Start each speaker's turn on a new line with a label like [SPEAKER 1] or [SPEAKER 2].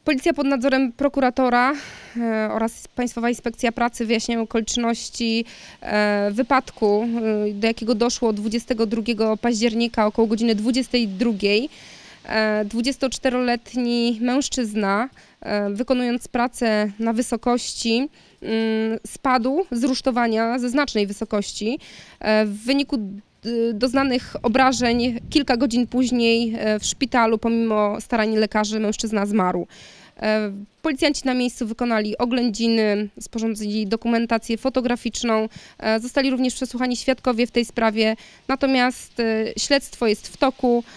[SPEAKER 1] Policja pod nadzorem prokuratora oraz Państwowa Inspekcja Pracy wyjaśniają okoliczności wypadku, do jakiego doszło 22 października około godziny 22. 24-letni mężczyzna, wykonując pracę na wysokości, spadł z rusztowania ze znacznej wysokości. W wyniku doznanych obrażeń kilka godzin później w szpitalu, pomimo starań lekarzy, mężczyzna zmarł. Policjanci na miejscu wykonali oględziny, sporządzili dokumentację fotograficzną, zostali również przesłuchani świadkowie w tej sprawie, natomiast śledztwo jest w toku.